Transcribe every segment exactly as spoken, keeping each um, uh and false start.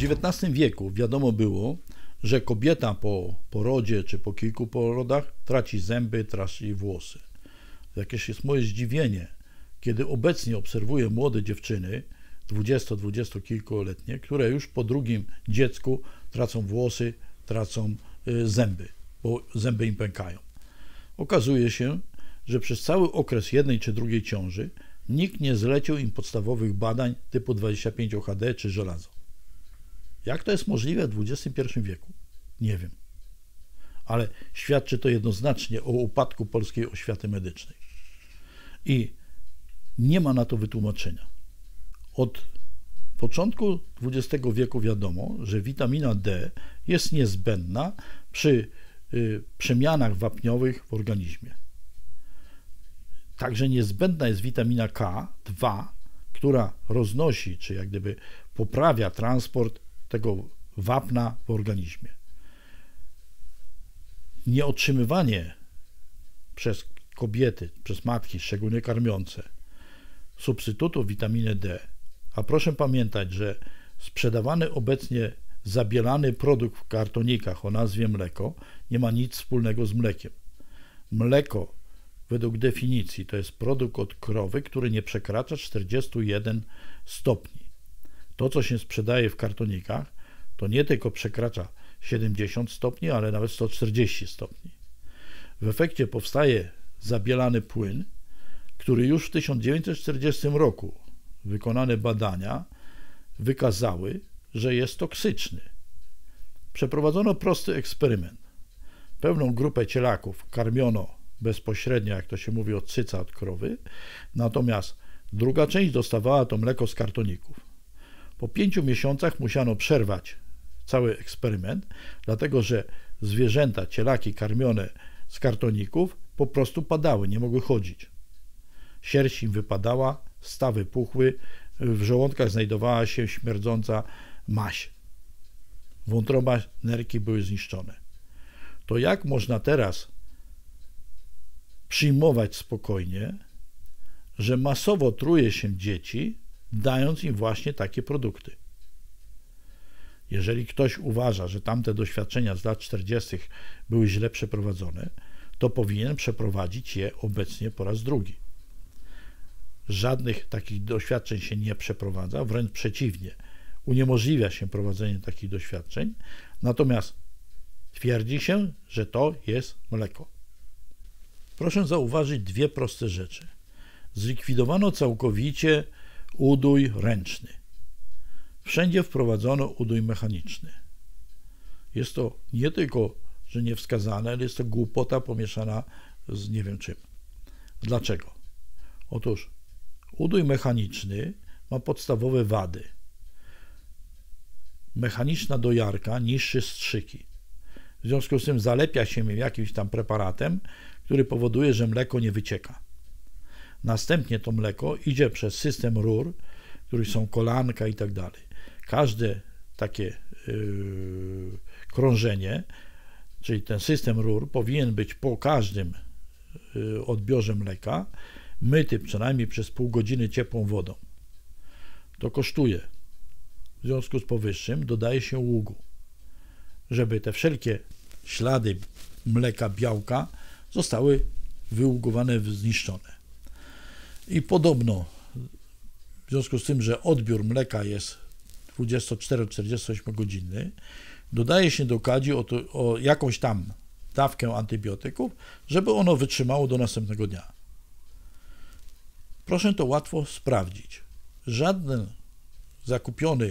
dziewiętnastym wieku wiadomo było, że kobieta po porodzie czy po kilku porodach traci zęby, traci włosy. Jakież jest moje zdziwienie, kiedy obecnie obserwuję młode dziewczyny, dwudziesto, dwudziestokilkuletnie, które już po drugim dziecku tracą włosy, tracą zęby, bo zęby im pękają. Okazuje się, że przez cały okres jednej czy drugiej ciąży nikt nie zlecił im podstawowych badań typu dwadzieścia pięć O H D czy żelazo. Jak to jest możliwe w dwudziestym pierwszym wieku? Nie wiem. Ale świadczy to jednoznacznie o upadku polskiej oświaty medycznej. I nie ma na to wytłumaczenia. Od początku dwudziestego wieku wiadomo, że witamina D jest niezbędna przy y, przemianach wapniowych w organizmie. Także niezbędna jest witamina K dwa, która roznosi, czy jak gdyby poprawia transport tego wapna w organizmie. Nieotrzymywanie przez kobiety, przez matki, szczególnie karmiące, substytutu witaminy D, a proszę pamiętać, że sprzedawany obecnie zabielany produkt w kartonikach o nazwie mleko nie ma nic wspólnego z mlekiem. Mleko według definicji to jest produkt od krowy, który nie przekracza czterdziestu jeden stopni. To, co się sprzedaje w kartonikach, to nie tylko przekracza siedemdziesiąt stopni, ale nawet sto czterdzieści stopni. W efekcie powstaje zabielany płyn, który już w tysiąc dziewięćset czterdziestym roku wykonane badania wykazały, że jest toksyczny. Przeprowadzono prosty eksperyment. Pewną grupę cielaków karmiono bezpośrednio, jak to się mówi, od cyca, od krowy, natomiast druga część dostawała to mleko z kartoników. Po pięciu miesiącach musiano przerwać cały eksperyment, dlatego że zwierzęta, cielaki karmione z kartoników po prostu padały, nie mogły chodzić. Sierść im wypadała, stawy puchły, w żołądkach znajdowała się śmierdząca maź. Wątroba, nerki były zniszczone. To jak można teraz przyjmować spokojnie, że masowo truje się dzieci, dając im właśnie takie produkty? Jeżeli ktoś uważa, że tamte doświadczenia z lat czterdziestych były źle przeprowadzone, to powinien przeprowadzić je obecnie po raz drugi. Żadnych takich doświadczeń się nie przeprowadza, wręcz przeciwnie, uniemożliwia się prowadzenie takich doświadczeń, natomiast twierdzi się, że to jest mleko. Proszę zauważyć dwie proste rzeczy. Zlikwidowano całkowicie udój ręczny. Wszędzie wprowadzono udój mechaniczny. Jest to nie tylko, że niewskazane, ale jest to głupota pomieszana z nie wiem czym. Dlaczego? Otóż udój mechaniczny ma podstawowe wady. Mechaniczna dojarka niszczy strzyki. W związku z tym zalepia się jakimś tam preparatem, który powoduje, że mleko nie wycieka. Następnie to mleko idzie przez system rur, w których są kolanka i tak dalej. Każde takie yy, krążenie, czyli ten system rur, powinien być po każdym yy, odbiorze mleka myty przynajmniej przez pół godziny ciepłą wodą. To kosztuje. W związku z powyższym dodaje się ługu, żeby te wszelkie ślady mleka, białka zostały wyługowane, zniszczone. I podobno w związku z tym, że odbiór mleka jest dwudziesto cztery do czterdziestu ośmiu godzinny, dodaje się do kadzi o, to, o jakąś tam dawkę antybiotyków, żeby ono wytrzymało do następnego dnia. Proszę to łatwo sprawdzić. Żaden zakupiony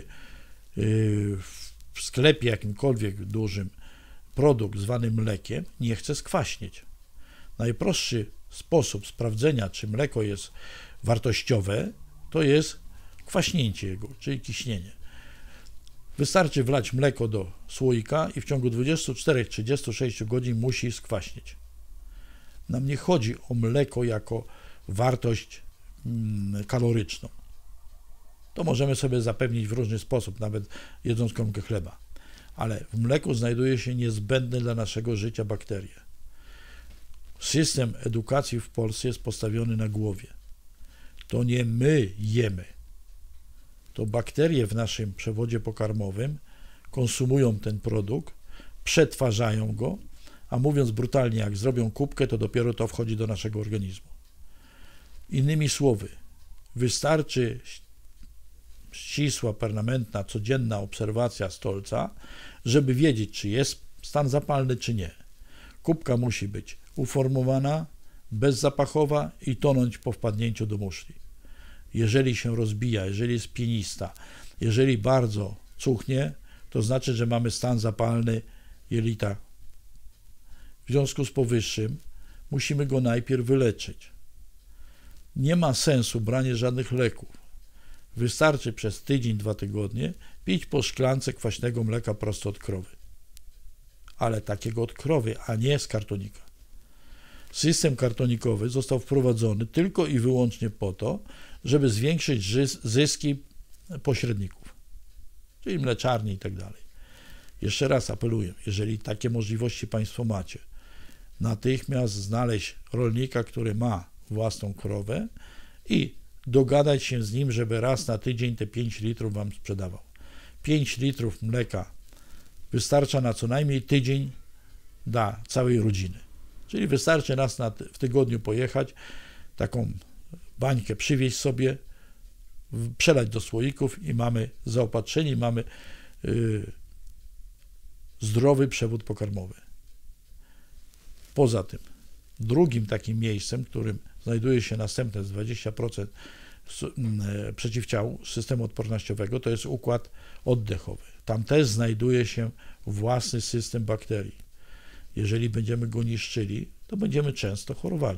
w sklepie jakimkolwiek dużym produkt zwany mlekiem nie chce skwaśnieć. Najprostszy sposób sprawdzenia, czy mleko jest wartościowe, to jest kwaśnięcie jego, czyli kiśnienie. Wystarczy wlać mleko do słoika i w ciągu dwudziestu czterech do trzydziestu sześciu godzin musi skwaśnieć. Nam nie chodzi o mleko jako wartość mm, kaloryczną. To możemy sobie zapewnić w różny sposób, nawet jedząc kromkę chleba. Ale w mleku znajduje się niezbędne dla naszego życia bakterie. System edukacji w Polsce jest postawiony na głowie. To nie my jemy. To bakterie w naszym przewodzie pokarmowym konsumują ten produkt, przetwarzają go, a mówiąc brutalnie, jak zrobią kubkę, to dopiero to wchodzi do naszego organizmu. Innymi słowy, wystarczy ścisła, permanentna, codzienna obserwacja stolca, żeby wiedzieć, czy jest stan zapalny, czy nie. Kubka musi być uformowana, bezzapachowa i tonąć po wpadnięciu do muszli. Jeżeli się rozbija, jeżeli jest pienista, jeżeli bardzo cuchnie, to znaczy, że mamy stan zapalny jelita. W związku z powyższym musimy go najpierw wyleczyć. Nie ma sensu branie żadnych leków. Wystarczy przez tydzień, dwa tygodnie pić po szklance kwaśnego mleka prosto od krowy. Ale takiego od krowy, a nie z kartonika. System kartonikowy został wprowadzony tylko i wyłącznie po to, żeby zwiększyć zyski pośredników, czyli mleczarni i tak dalej. Jeszcze raz apeluję, jeżeli takie możliwości Państwo macie, natychmiast znaleźć rolnika, który ma własną krowę i dogadać się z nim, żeby raz na tydzień te pięć litrów Wam sprzedawał. pięć litrów mleka wystarcza na co najmniej tydzień dla całej rodziny. Czyli wystarczy raz na ty w tygodniu pojechać, taką bańkę przywieźć sobie, przelać do słoików i mamy zaopatrzenie, mamy yy, zdrowy przewód pokarmowy. Poza tym, drugim takim miejscem, którym znajduje się następne z dwadzieścia procent przeciwciał systemu odpornościowego, to jest układ oddechowy. Tam też znajduje się własny system bakterii. Jeżeli będziemy go niszczyli, to będziemy często chorowali.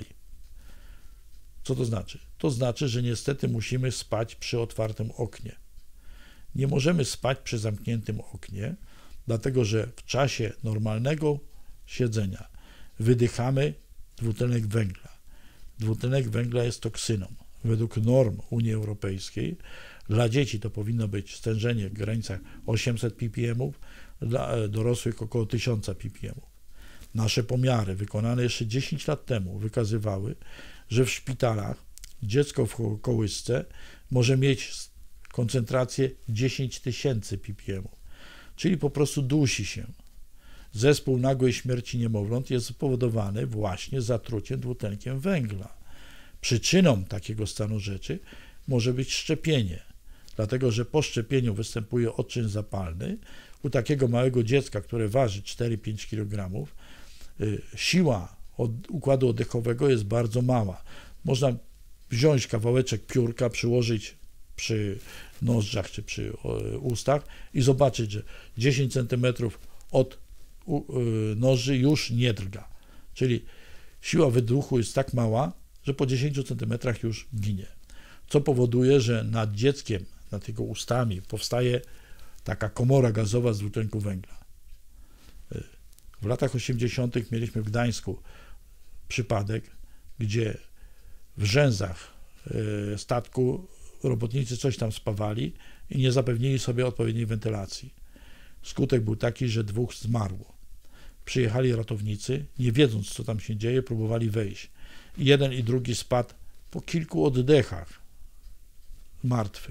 Co to znaczy? To znaczy, że niestety musimy spać przy otwartym oknie. Nie możemy spać przy zamkniętym oknie, dlatego że w czasie normalnego siedzenia wydychamy dwutlenek węgla. Dwutlenek węgla jest toksyną. Według norm Unii Europejskiej dla dzieci to powinno być stężenie w granicach osiemset ppm, dla dorosłych około tysiąc ppm. Nasze pomiary wykonane jeszcze dziesięć lat temu wykazywały, że w szpitalach dziecko w kołysce może mieć koncentrację dziesięć tysięcy ppm, czyli po prostu dusi się. Zespół nagłej śmierci niemowląt jest spowodowany właśnie zatruciem dwutlenkiem węgla. Przyczyną takiego stanu rzeczy może być szczepienie, dlatego że po szczepieniu występuje odczyn zapalny. U takiego małego dziecka, które waży cztery pięć kilogramów, siła od układu oddechowego jest bardzo mała. Można wziąć kawałeczek piórka, przyłożyć przy nozdrzach czy przy ustach i zobaczyć, że dziesięć centymetrów od nozdrzy już nie drga. Czyli siła wydechu jest tak mała, że po dziesięciu centymetrach już ginie. Co powoduje, że nad dzieckiem, nad jego ustami powstaje taka komora gazowa z dwutlenku węgla. W latach osiemdziesiątych mieliśmy w Gdańsku przypadek, gdzie w rzęzach statku robotnicy coś tam spawali i nie zapewnili sobie odpowiedniej wentylacji. Skutek był taki, że dwóch zmarło. Przyjechali ratownicy, nie wiedząc, co tam się dzieje, próbowali wejść. I jeden i drugi spadł po kilku oddechach martwy.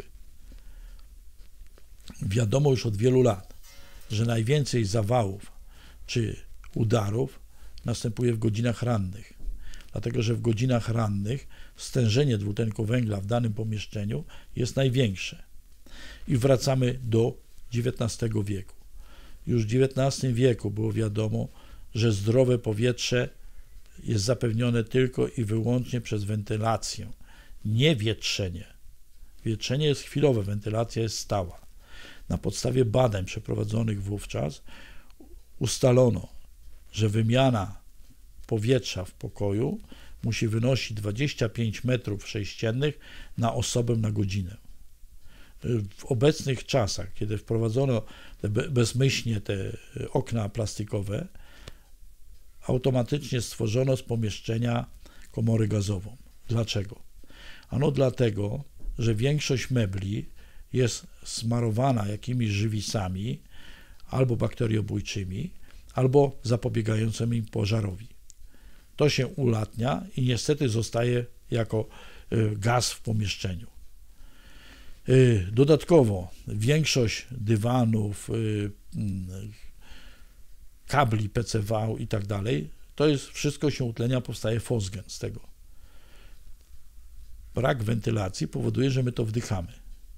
Wiadomo już od wielu lat, że najwięcej zawałów czy udarów następuje w godzinach rannych, dlatego że w godzinach rannych stężenie dwutlenku węgla w danym pomieszczeniu jest największe. I wracamy do dziewiętnastego wieku. Już w dziewiętnastym wieku było wiadomo, że zdrowe powietrze jest zapewnione tylko i wyłącznie przez wentylację, nie wietrzenie. Wietrzenie jest chwilowe, wentylacja jest stała. Na podstawie badań przeprowadzonych wówczas ustalono, że wymiana powietrza w pokoju musi wynosić dwadzieścia pięć metrów sześciennych na osobę na godzinę. W obecnych czasach, kiedy wprowadzono te bezmyślnie te okna plastikowe, automatycznie stworzono z pomieszczenia komorę gazową. Dlaczego? Ano dlatego, że większość mebli jest smarowana jakimiś żywisami albo bakteriobójczymi, albo zapobiegającymi pożarowi. To się ulatnia i niestety zostaje jako gaz w pomieszczeniu. Dodatkowo większość dywanów, kabli P C V i tak dalej, to jest wszystko się utlenia, powstaje fosgen z tego. Brak wentylacji powoduje, że my to wdychamy.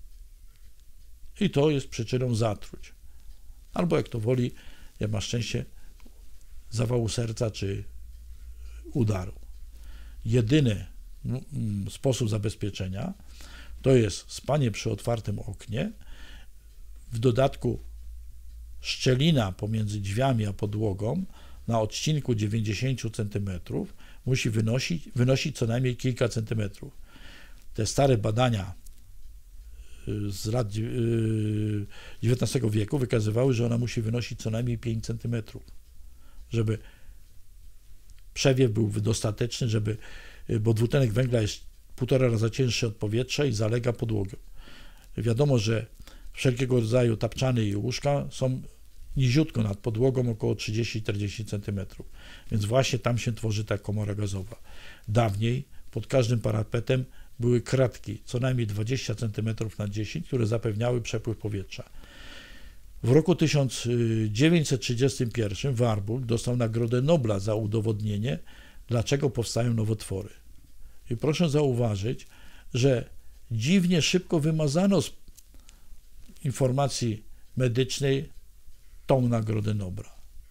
I to jest przyczyną zatruć. Albo jak to woli, jak ma szczęście, zawału serca czy udaru. Jedyny sposób zabezpieczenia to jest spanie przy otwartym oknie, w dodatku szczelina pomiędzy drzwiami a podłogą na odcinku dziewięćdziesiąt centymetrów musi wynosić, wynosić co najmniej kilka centymetrów. Te stare badania z lat dziewiętnastego wieku wykazywały, że ona musi wynosić co najmniej pięć centymetrów, żeby przewiew był dostateczny, żeby, bo dwutlenek węgla jest półtora raza cięższy od powietrza i zalega podłogę. Wiadomo, że wszelkiego rodzaju tapczany i łóżka są niziutko nad podłogą, około trzydzieści do czterdziestu centymetrów, więc właśnie tam się tworzy ta komora gazowa. Dawniej pod każdym parapetem były kratki, co najmniej dwadzieścia centymetrów na dziesięć, które zapewniały przepływ powietrza. W roku tysiąc dziewięćset trzydziestym pierwszym Warburg dostał Nagrodę Nobla za udowodnienie, dlaczego powstają nowotwory. I proszę zauważyć, że dziwnie szybko wymazano z informacji medycznej tą Nagrodę Nobla.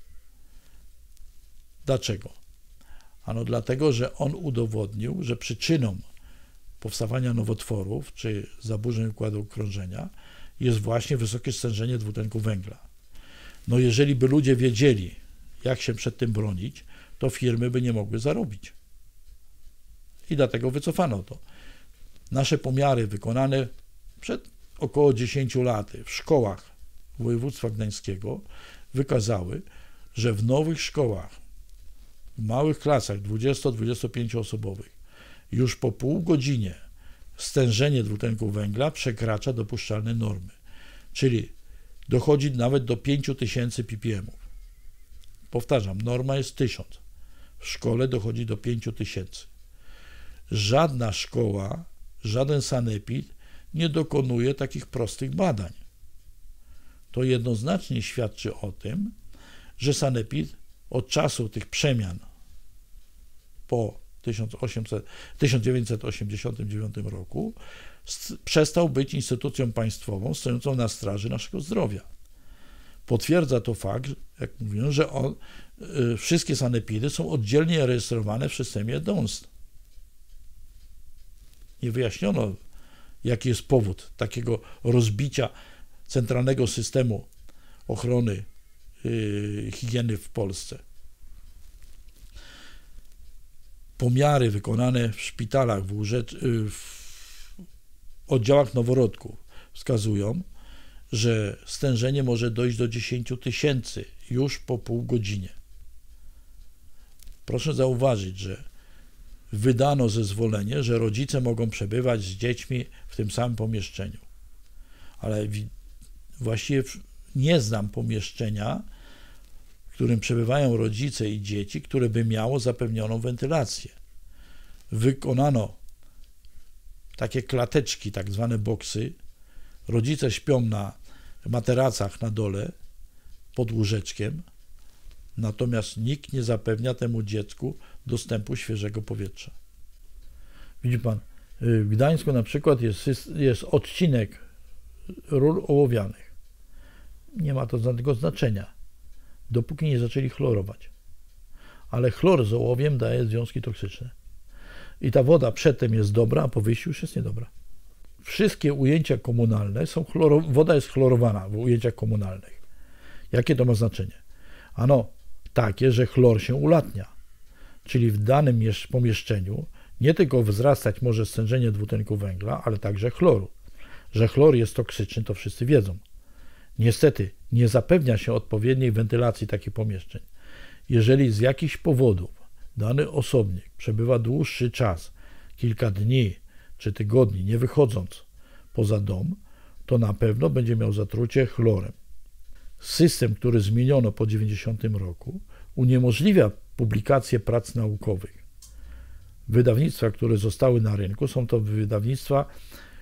Dlaczego? Ano dlatego, że on udowodnił, że przyczyną powstawania nowotworów czy zaburzeń układu krążenia jest właśnie wysokie stężenie dwutlenku węgla. No jeżeli by ludzie wiedzieli, jak się przed tym bronić, to firmy by nie mogły zarobić. I dlatego wycofano to. Nasze pomiary wykonane przed około dziesięciu laty w szkołach województwa gdańskiego wykazały, że w nowych szkołach, w małych klasach dwudziesto do dwudziestu pięciu osobowych, już po pół godzinie stężenie dwutlenku węgla przekracza dopuszczalne normy, czyli dochodzi nawet do pięciu tysięcy ppmów. Powtarzam, norma jest tysiąc. W szkole dochodzi do pięciu tysięcy. Żadna szkoła, żaden sanepid nie dokonuje takich prostych badań. To jednoznacznie świadczy o tym, że sanepid od czasu tych przemian po tysiąc dziewięćset osiemdziesiątym dziewiątym roku przestał być instytucją państwową stojącą na straży naszego zdrowia. Potwierdza to fakt, jak mówiłem, że on, y, wszystkie sanepidy są oddzielnie rejestrowane w systemie D O N S T. Nie wyjaśniono, jaki jest powód takiego rozbicia centralnego systemu ochrony y, higieny w Polsce. Pomiary wykonane w szpitalach, w, łóżecz, w oddziałach noworodków wskazują, że stężenie może dojść do dziesięciu tysięcy już po pół godzinie. Proszę zauważyć, że wydano zezwolenie, że rodzice mogą przebywać z dziećmi w tym samym pomieszczeniu. Ale właściwie nie znam pomieszczenia, w którym przebywają rodzice i dzieci, które by miało zapewnioną wentylację. Wykonano takie klateczki, tak zwane boksy. Rodzice śpią na materacach na dole, pod łóżeczkiem, natomiast nikt nie zapewnia temu dziecku dostępu świeżego powietrza. Widzi pan, w Gdańsku na przykład jest, jest odcinek rur ołowianych. Nie ma to żadnego znaczenia, dopóki nie zaczęli chlorować. Ale chlor z ołowiem daje związki toksyczne. I ta woda przedtem jest dobra, a po wyjściu już jest niedobra. Wszystkie ujęcia komunalne są chloro... woda jest chlorowana w ujęciach komunalnych. Jakie to ma znaczenie? Ano takie, że chlor się ulatnia. Czyli w danym pomieszczeniu nie tylko wzrastać może stężenie dwutlenku węgla, ale także chloru. Że chlor jest toksyczny, to wszyscy wiedzą. Niestety nie zapewnia się odpowiedniej wentylacji takich pomieszczeń. Jeżeli z jakichś powodów dany osobnik przebywa dłuższy czas, kilka dni czy tygodni, nie wychodząc poza dom, to na pewno będzie miał zatrucie chlorem. System, który zmieniono po dziewięćdziesiątym roku, uniemożliwia publikację prac naukowych. Wydawnictwa, które zostały na rynku, są to wydawnictwa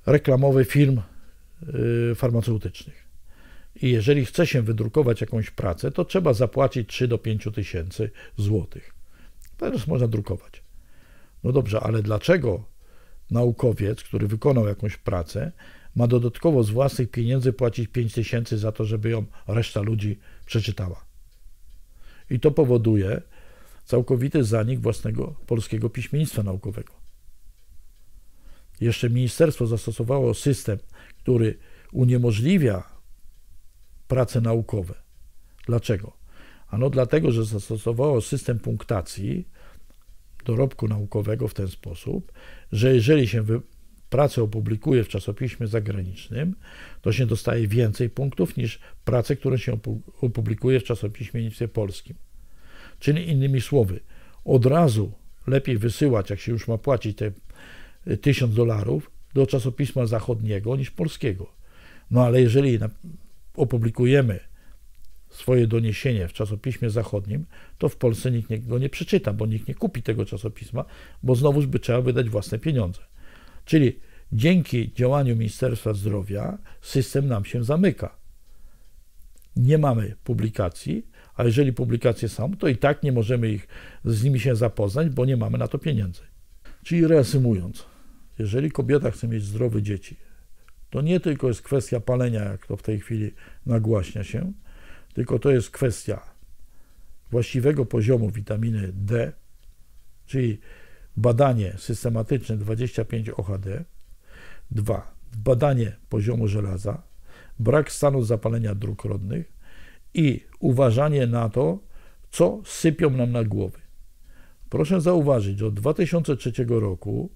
reklamowe firm farmaceutycznych. I jeżeli chce się wydrukować jakąś pracę, to trzeba zapłacić trzy do pięciu tysięcy złotych. Teraz można drukować. No dobrze, ale dlaczego naukowiec, który wykonał jakąś pracę, ma dodatkowo z własnych pieniędzy płacić pięć tysięcy za to, żeby ją reszta ludzi przeczytała? I to powoduje całkowity zanik własnego polskiego piśmiennictwa naukowego. Jeszcze ministerstwo zastosowało system, który uniemożliwia prace naukowe. Dlaczego? Ano dlatego, że zastosowało system punktacji dorobku naukowego w ten sposób, że jeżeli się pracę opublikuje w czasopiśmie zagranicznym, to się dostaje więcej punktów niż pracę, którą się opublikuje w czasopiśmie polskim. Czyli innymi słowy, od razu lepiej wysyłać, jak się już ma płacić te tysiąc dolarów, do czasopisma zachodniego niż polskiego. No ale jeżeli opublikujemy swoje doniesienie w czasopiśmie zachodnim, to w Polsce nikt go nie przeczyta, bo nikt nie kupi tego czasopisma, bo znowuż by trzeba wydać własne pieniądze. Czyli dzięki działaniu Ministerstwa Zdrowia system nam się zamyka. Nie mamy publikacji, a jeżeli publikacje są, to i tak nie możemy ich, z nimi się zapoznać, bo nie mamy na to pieniędzy. Czyli reasumując, jeżeli kobieta chce mieć zdrowe dzieci, to nie tylko jest kwestia palenia, jak to w tej chwili nagłaśnia się, tylko to jest kwestia właściwego poziomu witaminy D, czyli badanie systematyczne dwadzieścia pięć O H D, dwa. Badanie poziomu żelaza, brak stanu zapalenia dróg rodnych i uważanie na to, co sypią nam na głowy. Proszę zauważyć, że od dwa tysiące trzeciego roku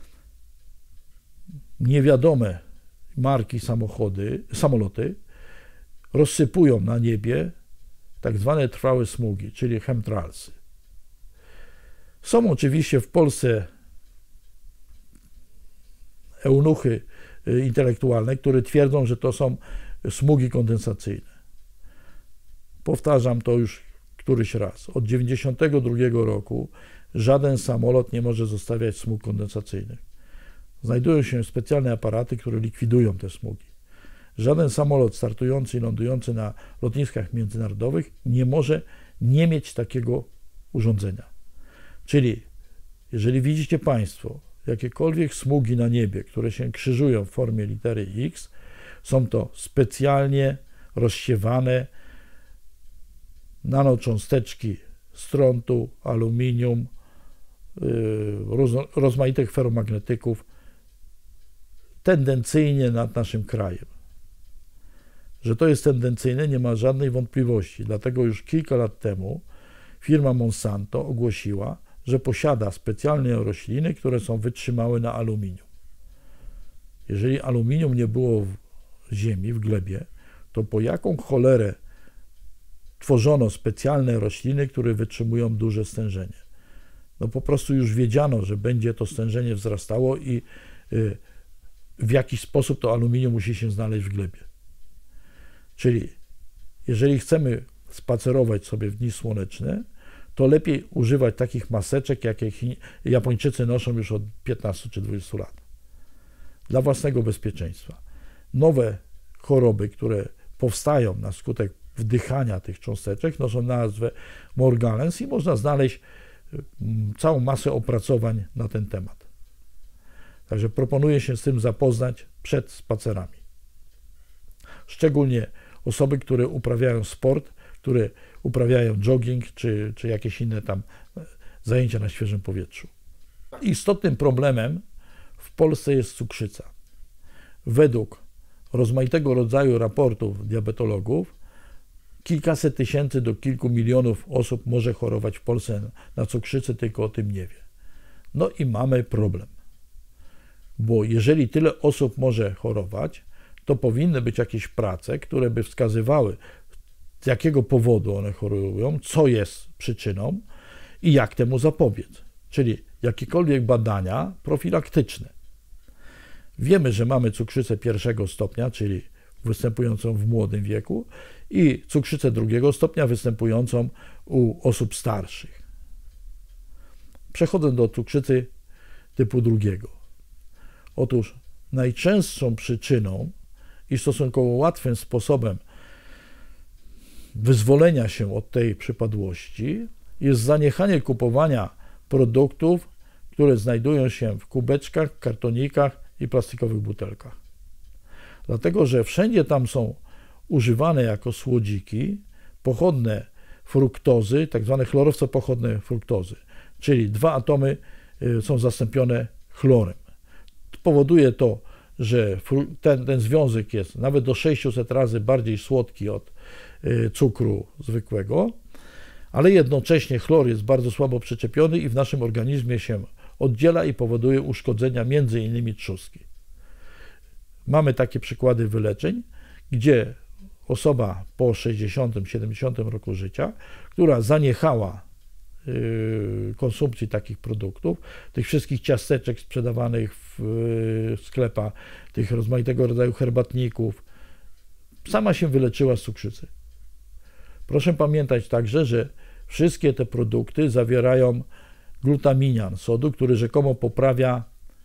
niewiadome marki samochody, samoloty rozsypują na niebie tak zwane trwałe smugi, czyli chemtrailsy. Są oczywiście w Polsce eunuchy intelektualne, które twierdzą, że to są smugi kondensacyjne. Powtarzam to już któryś raz. Od tysiąc dziewięćset dziewięćdziesiątego drugiego roku żaden samolot nie może zostawiać smug kondensacyjnych. Znajdują się specjalne aparaty, które likwidują te smugi. Żaden samolot startujący i lądujący na lotniskach międzynarodowych nie może nie mieć takiego urządzenia. Czyli jeżeli widzicie Państwo jakiekolwiek smugi na niebie, które się krzyżują w formie litery X, są to specjalnie rozsiewane nanocząsteczki strontu, aluminium, rozmaitych feromagnetyków tendencyjnie nad naszym krajem. Że to jest tendencyjne, nie ma żadnej wątpliwości. Dlatego już kilka lat temu firma Monsanto ogłosiła, że posiada specjalne rośliny, które są wytrzymałe na aluminium. Jeżeli aluminium nie było w ziemi, w glebie, to po jaką cholerę tworzono specjalne rośliny, które wytrzymują duże stężenie? No po prostu już wiedziano, że będzie to stężenie wzrastało i w jakiś sposób to aluminium musi się znaleźć w glebie. Czyli jeżeli chcemy spacerować sobie w dni słoneczne, to lepiej używać takich maseczek, jakie Japończycy noszą już od piętnastu czy dwudziestu lat. Dla własnego bezpieczeństwa. Nowe choroby, które powstają na skutek wdychania tych cząsteczek, noszą nazwę Morgellons i można znaleźć całą masę opracowań na ten temat. Także proponuję się z tym zapoznać przed spacerami. Szczególnie osoby, które uprawiają sport, które uprawiają jogging, czy, czy jakieś inne tam zajęcia na świeżym powietrzu. Istotnym problemem w Polsce jest cukrzyca. Według rozmaitego rodzaju raportów diabetologów kilkaset tysięcy do kilku milionów osób może chorować w Polsce na cukrzycę, tylko o tym nie wie. No i mamy problem. Bo jeżeli tyle osób może chorować, to powinny być jakieś prace, które by wskazywały, z jakiego powodu one chorują, co jest przyczyną i jak temu zapobiec. Czyli jakiekolwiek badania profilaktyczne. Wiemy, że mamy cukrzycę pierwszego stopnia, czyli występującą w młodym wieku, i cukrzycę drugiego stopnia występującą u osób starszych. Przechodzę do cukrzycy typu drugiego. Otóż najczęstszą przyczyną i stosunkowo łatwym sposobem wyzwolenia się od tej przypadłości jest zaniechanie kupowania produktów, które znajdują się w kubeczkach, kartonikach i plastikowych butelkach. Dlatego, że wszędzie tam są używane jako słodziki pochodne fruktozy, tak zwane chlorowce pochodne fruktozy, czyli dwa atomy są zastąpione chlorem. Powoduje to, że ten, ten związek jest nawet do sześciuset razy bardziej słodki od cukru zwykłego, ale jednocześnie chlor jest bardzo słabo przyczepiony i w naszym organizmie się oddziela i powoduje uszkodzenia między innymi trzustki. Mamy takie przykłady wyleczeń, gdzie osoba po sześćdziesiątym siedemdziesiątym roku życia, która zaniechała konsumpcji takich produktów, tych wszystkich ciasteczek sprzedawanych w sklepach, tych rozmaitego rodzaju herbatników, sama się wyleczyła z cukrzycy. Proszę pamiętać także, że wszystkie te produkty zawierają glutaminian sodu, który rzekomo poprawia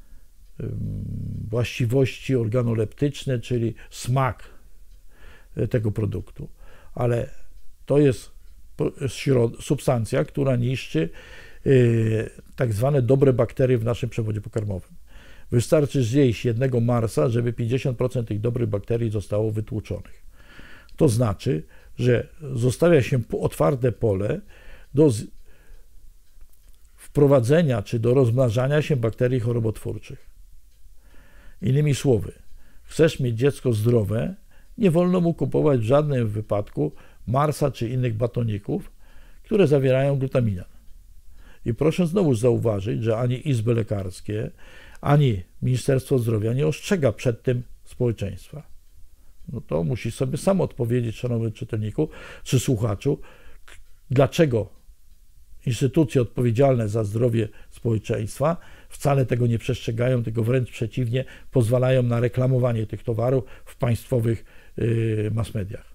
właściwości organoleptyczne, czyli smak tego produktu. Ale to jest substancja, która niszczy tak zwane dobre bakterie w naszym przewodzie pokarmowym. Wystarczy zjeść jednego Marsa, żeby pięćdziesiąt procent tych dobrych bakterii zostało wytłuczonych. To znaczy, że zostawia się otwarte pole do wprowadzenia czy do rozmnażania się bakterii chorobotwórczych. Innymi słowy, chcesz mieć dziecko zdrowe, nie wolno mu kupować w żadnym wypadku Marsa czy innych batoników, które zawierają glutaminan. I proszę znowu zauważyć, że ani izby lekarskie, ani Ministerstwo Zdrowia nie ostrzega przed tym społeczeństwa. No to musi sobie sam odpowiedzieć, szanowny czytelniku czy słuchaczu, dlaczego instytucje odpowiedzialne za zdrowie społeczeństwa wcale tego nie przestrzegają, tylko wręcz przeciwnie, pozwalają na reklamowanie tych towarów w państwowych yy, mass mediach.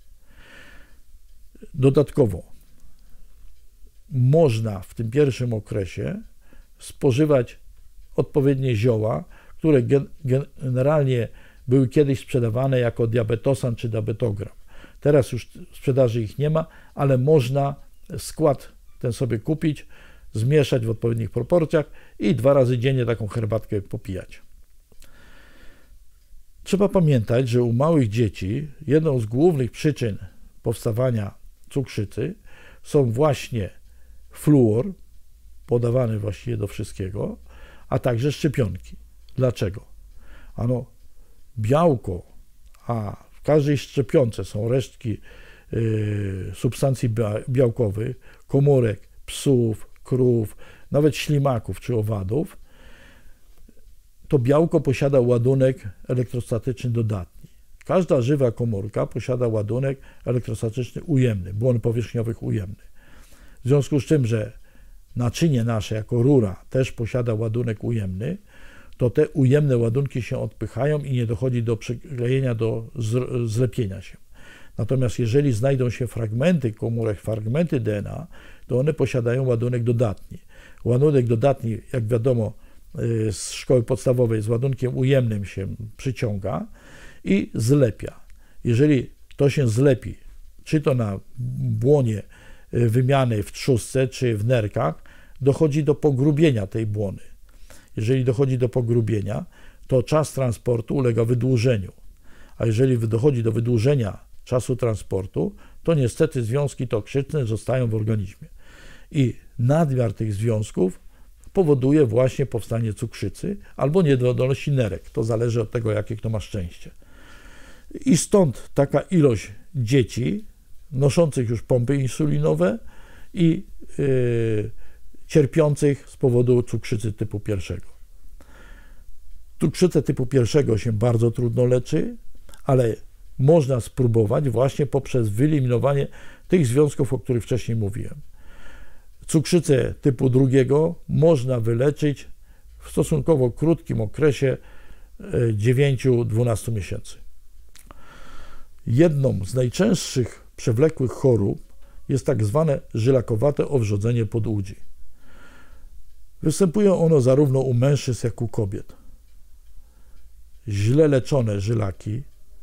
Dodatkowo można w tym pierwszym okresie spożywać odpowiednie zioła, które gen, generalnie były kiedyś sprzedawane jako diabetosan czy diabetogram. Teraz już w sprzedaży ich nie ma, ale można skład ten sobie kupić, zmieszać w odpowiednich proporcjach i dwa razy dziennie taką herbatkę popijać. Trzeba pamiętać, że u małych dzieci jedną z głównych przyczyn powstawania cukrzycy są właśnie fluor, podawany właściwie do wszystkiego, a także szczepionki. Dlaczego? Ano, białko, a w każdej szczepionce są resztki y, substancji białkowych, komórek psów, krów, nawet ślimaków czy owadów, to białko posiada ładunek elektrostatyczny dodatni. Każda żywa komórka posiada ładunek elektrostatyczny ujemny, błon powierzchniowych ujemny. W związku z czym, że naczynie nasze jako rura też posiada ładunek ujemny, to te ujemne ładunki się odpychają i nie dochodzi do przyklejenia, do zlepienia się. Natomiast jeżeli znajdą się fragmenty komórek, fragmenty D N A, to one posiadają ładunek dodatni. Ładunek dodatni, jak wiadomo, z szkoły podstawowej z ładunkiem ujemnym się przyciąga i zlepia. Jeżeli to się zlepi, czy to na błonie wymiany w trzustce, czy w nerkach, dochodzi do pogrubienia tej błony. Jeżeli dochodzi do pogrubienia, to czas transportu ulega wydłużeniu. A jeżeli dochodzi do wydłużenia czasu transportu, to niestety związki toksyczne zostają w organizmie. I nadmiar tych związków powoduje właśnie powstanie cukrzycy albo niewydolności nerek. To zależy od tego, jakie kto ma szczęście. I stąd taka ilość dzieci noszących już pompy insulinowe i yy, cierpiących z powodu cukrzycy typu pierwszego. Cukrzycę typu pierwszego się bardzo trudno leczy, ale można spróbować właśnie poprzez wyeliminowanie tych związków, o których wcześniej mówiłem. Cukrzycę typu drugiego można wyleczyć w stosunkowo krótkim okresie dziewięć do dwunastu miesięcy. Jedną z najczęstszych przewlekłych chorób jest tak zwane żylakowate owrzodzenie podłudzi. Występuje ono zarówno u mężczyzn, jak i u kobiet. źle leczone żylaki,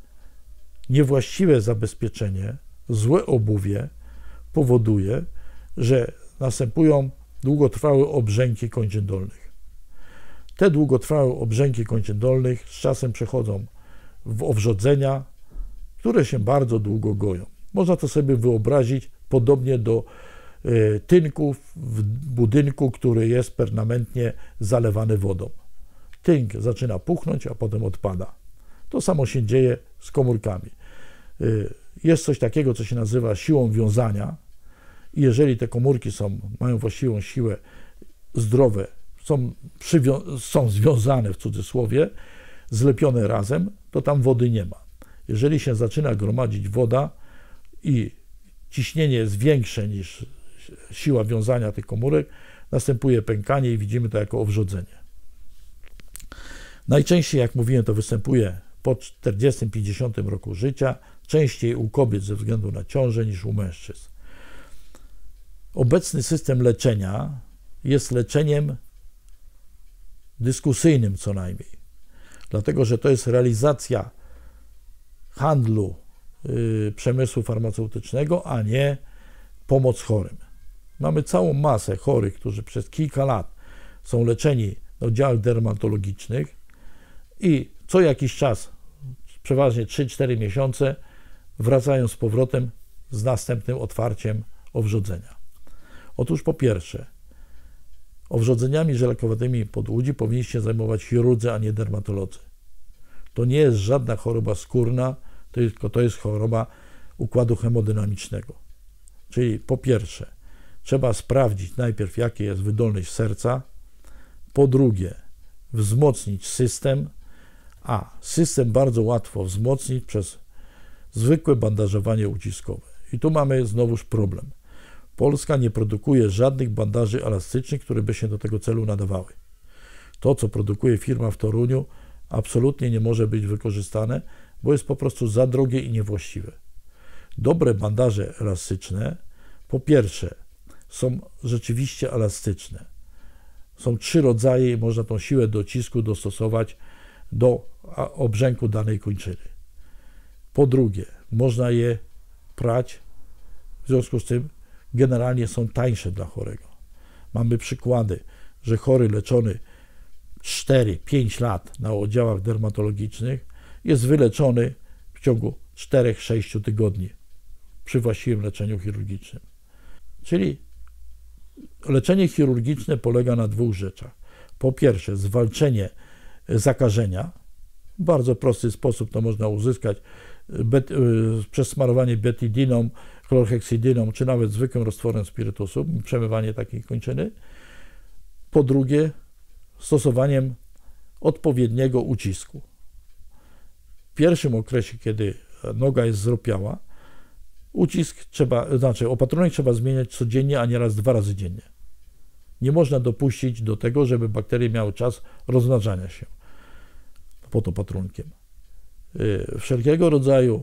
niewłaściwe zabezpieczenie, złe obuwie powoduje, że następują długotrwałe obrzęki kończyn dolnych. Te długotrwałe obrzęki kończyn dolnych z czasem przechodzą w owrzodzenia, które się bardzo długo goją. Można to sobie wyobrazić podobnie do y, tynków w budynku, który jest permanentnie zalewany wodą. Tynk zaczyna puchnąć, a potem odpada. To samo się dzieje z komórkami. Y, jest coś takiego, co się nazywa siłą wiązania i jeżeli te komórki są, mają właściwą siłę, zdrowe, są, są związane w cudzysłowie, zlepione razem, to tam wody nie ma. Jeżeli się zaczyna gromadzić woda i ciśnienie jest większe niż siła wiązania tych komórek, następuje pękanie i widzimy to jako owrzodzenie. Najczęściej, jak mówiłem, to występuje po czterdziestym pięćdziesiątym roku życia, częściej u kobiet ze względu na ciążę niż u mężczyzn. Obecny system leczenia jest leczeniem dyskusyjnym co najmniej, dlatego że to jest realizacja handlu yy, przemysłu farmaceutycznego, a nie pomoc chorym. Mamy całą masę chorych, którzy przez kilka lat są leczeni na oddziałach dermatologicznych i co jakiś czas, przeważnie trzy cztery miesiące, wracają z powrotem z następnym otwarciem owrzodzenia. Otóż po pierwsze, owrzodzeniami żelakowatymi podłudzi powinni się zajmować chirurdzy, a nie dermatolodzy. To nie jest żadna choroba skórna, tylko to jest choroba układu hemodynamicznego. Czyli po pierwsze, trzeba sprawdzić najpierw, jaka jest wydolność serca, po drugie, wzmocnić system, a system bardzo łatwo wzmocnić przez zwykłe bandażowanie uciskowe. I tu mamy znowuż problem. Polska nie produkuje żadnych bandaży elastycznych, które by się do tego celu nadawały. To, co produkuje firma w Toruniu, absolutnie nie może być wykorzystane, bo jest po prostu za drogie i niewłaściwe. Dobre bandaże elastyczne, po pierwsze, są rzeczywiście elastyczne. Są trzy rodzaje i można tą siłę docisku dostosować do obrzęku danej kończyny. Po drugie, można je prać, w związku z tym generalnie są tańsze dla chorego. Mamy przykłady, że chory leczony cztery pięć lat na oddziałach dermatologicznych jest wyleczony w ciągu czterech do sześciu tygodni przy właściwym leczeniu chirurgicznym. Czyli leczenie chirurgiczne polega na dwóch rzeczach. Po pierwsze, zwalczenie zakażenia. W bardzo prosty sposób to można uzyskać bet, przez smarowanie betidiną, chlorheksydiną, czy nawet zwykłym roztworem spirytusu, przemywanie takiej kończyny. Po drugie, stosowaniem odpowiedniego ucisku. W pierwszym okresie, kiedy noga jest zrupiała, ucisk trzeba, znaczy opatrunek trzeba zmieniać codziennie, a nieraz dwa razy dziennie. Nie można dopuścić do tego, żeby bakterie miały czas rozmnażania się pod opatrunkiem. Wszelkiego rodzaju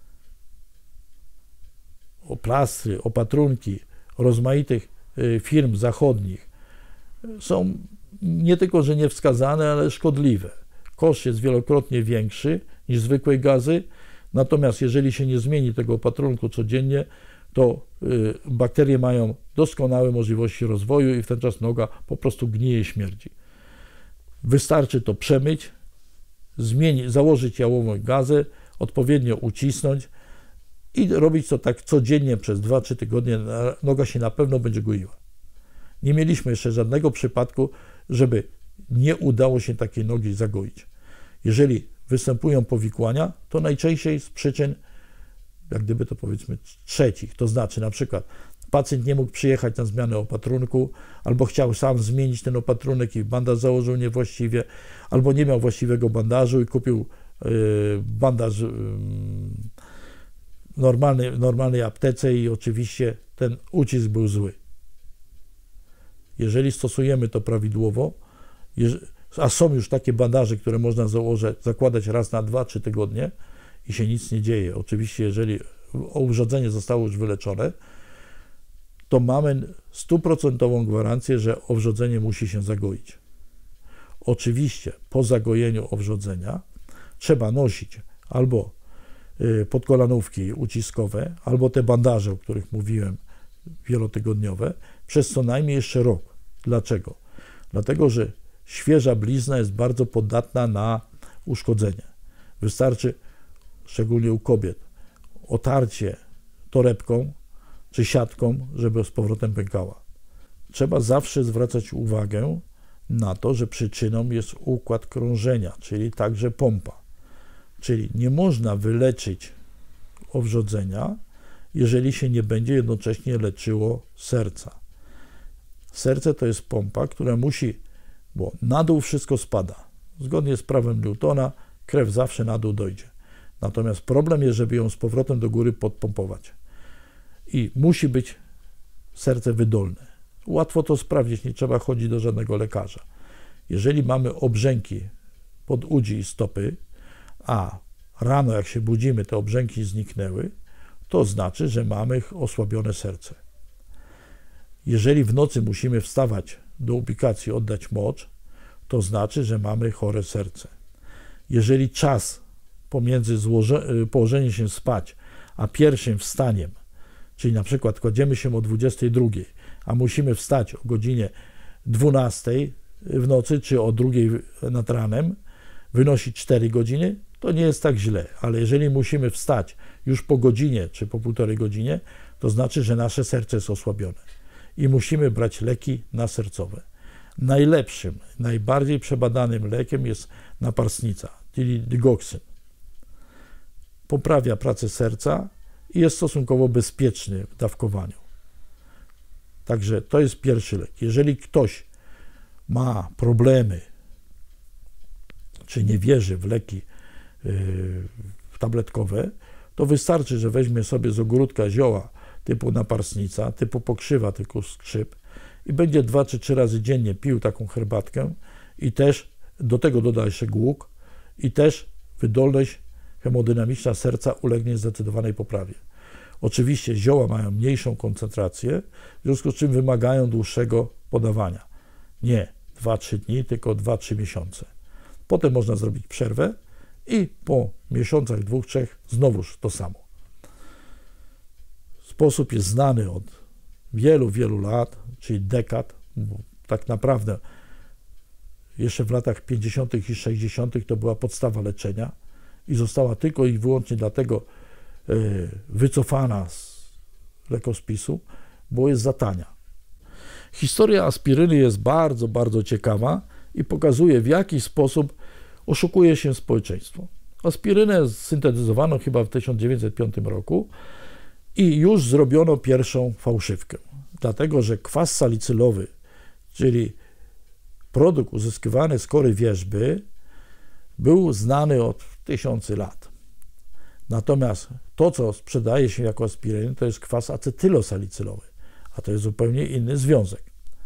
plastry, opatrunki rozmaitych firm zachodnich są nie tylko, że niewskazane, ale szkodliwe. Koszt jest wielokrotnie większy niż zwykłej gazy, natomiast jeżeli się nie zmieni tego opatrunku codziennie, to bakterie mają doskonałe możliwości rozwoju i w ten czas noga po prostu gnije i śmierdzi. Wystarczy to przemyć, zmienić, założyć jałową gazę, odpowiednio ucisnąć i robić to tak codziennie przez dwa trzy tygodnie, noga się na pewno będzie goiła. Nie mieliśmy jeszcze żadnego przypadku, żeby nie udało się takiej nogi zagoić. Jeżeli występują powikłania, to najczęściej z przyczyn, jak gdyby to powiedzmy, trzecich. To znaczy na przykład pacjent nie mógł przyjechać na zmianę opatrunku, albo chciał sam zmienić ten opatrunek i bandaż założył niewłaściwie, albo nie miał właściwego bandażu i kupił yy, bandaż yy, normalny, w normalnej aptece i oczywiście ten ucisk był zły. Jeżeli stosujemy to prawidłowo, a są już takie bandaże, które można założyć, zakładać raz na dwa trzy tygodnie i się nic nie dzieje. Oczywiście, jeżeli owrzodzenie zostało już wyleczone, to mamy stuprocentową gwarancję, że owrzodzenie musi się zagoić. Oczywiście po zagojeniu owrzodzenia trzeba nosić albo podkolanówki uciskowe, albo te bandaże, o których mówiłem, wielotygodniowe, przez co najmniej jeszcze rok. Dlaczego? Dlatego, że świeża blizna jest bardzo podatna na uszkodzenie. Wystarczy, szczególnie u kobiet, otarcie torebką czy siatką, żeby z powrotem pękała. Trzeba zawsze zwracać uwagę na to, że przyczyną jest układ krążenia, czyli także pompa. Czyli nie można wyleczyć owrzodzenia, jeżeli się nie będzie jednocześnie leczyło serca. Serce to jest pompa, która musi, bo na dół wszystko spada. Zgodnie z prawem Newtona krew zawsze na dół dojdzie. Natomiast problem jest, żeby ją z powrotem do góry podpompować. I musi być serce wydolne. Łatwo to sprawdzić, nie trzeba chodzić do żadnego lekarza. Jeżeli mamy obrzęki pod udzi i stopy, a rano jak się budzimy, te obrzęki zniknęły, to znaczy, że mamy osłabione serce. Jeżeli w nocy musimy wstawać do ubikacji, oddać mocz, to znaczy, że mamy chore serce. Jeżeli czas pomiędzy złoże- położeniem się spać, a pierwszym wstaniem, czyli na przykład kładziemy się o dwudziestej drugiej, a musimy wstać o godzinie dwunastej w nocy, czy o drugiej nad ranem, wynosi cztery godziny, to nie jest tak źle, ale jeżeli musimy wstać już po godzinie, czy po półtorej godzinie, to znaczy, że nasze serce jest osłabione i musimy brać leki nasercowe. Najlepszym, najbardziej przebadanym lekiem jest naparstnica, czyli digoksyn. Poprawia pracę serca i jest stosunkowo bezpieczny w dawkowaniu. Także to jest pierwszy lek. Jeżeli ktoś ma problemy, czy nie wierzy w leki yy, tabletkowe, to wystarczy, że weźmie sobie z ogródka zioła typu naparstnica, typu pokrzywa, typu skrzyp i będzie dwa czy trzy razy dziennie pił taką herbatkę i też do tego doda jeszcze głuk i też wydolność hemodynamiczna serca ulegnie zdecydowanej poprawie. Oczywiście zioła mają mniejszą koncentrację, w związku z czym wymagają dłuższego podawania. Nie dwa trzy dni, tylko dwa trzy miesiące. Potem można zrobić przerwę i po miesiącach, dwóch, trzech znowuż to samo. Sposób jest znany od wielu, wielu lat, czyli dekad. Bo tak naprawdę jeszcze w latach pięćdziesiątych i sześćdziesiątych to była podstawa leczenia i została tylko i wyłącznie dlatego wycofana z lekospisu, bo jest za tania. Historia aspiryny jest bardzo, bardzo ciekawa i pokazuje, w jaki sposób oszukuje się społeczeństwo. Aspirynę syntetyzowano chyba w tysiąc dziewięćset piątym roku i już zrobiono pierwszą fałszywkę, dlatego że kwas salicylowy, czyli produkt uzyskiwany z kory wierzby, był znany od tysiący lat. Natomiast to, co sprzedaje się jako aspiryn, to jest kwas acetylosalicylowy, a to jest zupełnie inny związek.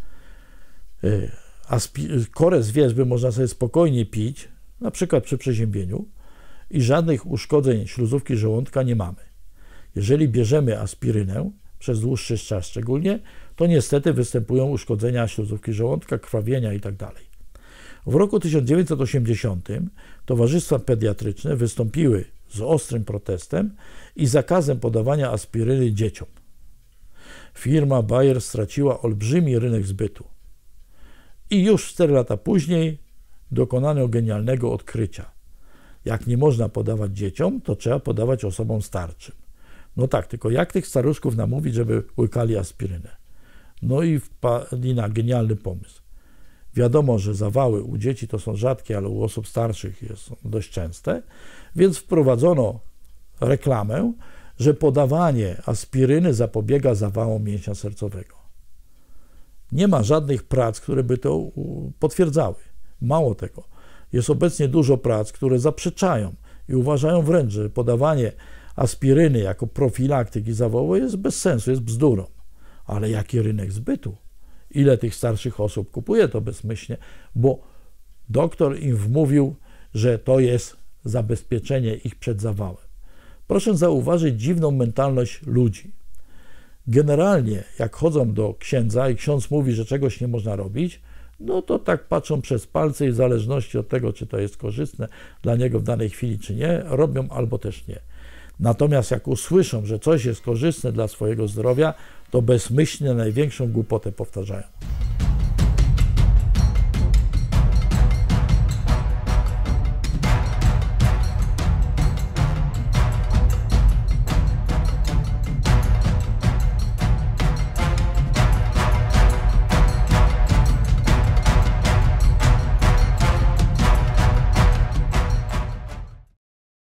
Aspi- korę z wierzby można sobie spokojnie pić, na przykład przy przeziębieniu i żadnych uszkodzeń śluzówki żołądka nie mamy. Jeżeli bierzemy aspirynę, przez dłuższy czas szczególnie, to niestety występują uszkodzenia śluzówki żołądka, krwawienia itd. W roku tysiąc dziewięćset osiemdziesiątym towarzystwa pediatryczne wystąpiły z ostrym protestem i zakazem podawania aspiryny dzieciom. Firma Bayer straciła olbrzymi rynek zbytu. I już cztery lata później dokonano genialnego odkrycia. Jak nie można podawać dzieciom, to trzeba podawać osobom starszym. No tak, tylko jak tych staruszków namówić, żeby łykali aspirynę? No i wpadli na genialny pomysł. Wiadomo, że zawały u dzieci to są rzadkie, ale u osób starszych jest dość częste, więc wprowadzono reklamę, że podawanie aspiryny zapobiega zawałom mięśnia sercowego. Nie ma żadnych prac, które by to potwierdzały. Mało tego, jest obecnie dużo prac, które zaprzeczają i uważają wręcz, że podawanie aspiryny jako profilaktyki zawołowej jest bez sensu, jest bzdurą. Ale jaki rynek zbytu? Ile tych starszych osób kupuje to bezmyślnie, bo doktor im wmówił, że to jest zabezpieczenie ich przed zawałem. Proszę zauważyć dziwną mentalność ludzi. Generalnie, jak chodzą do księdza i ksiądz mówi, że czegoś nie można robić, no to tak patrzą przez palce i w zależności od tego, czy to jest korzystne dla niego w danej chwili, czy nie, robią albo też nie. Natomiast jak usłyszą, że coś jest korzystne dla swojego zdrowia, to bezmyślnie największą głupotę powtarzają.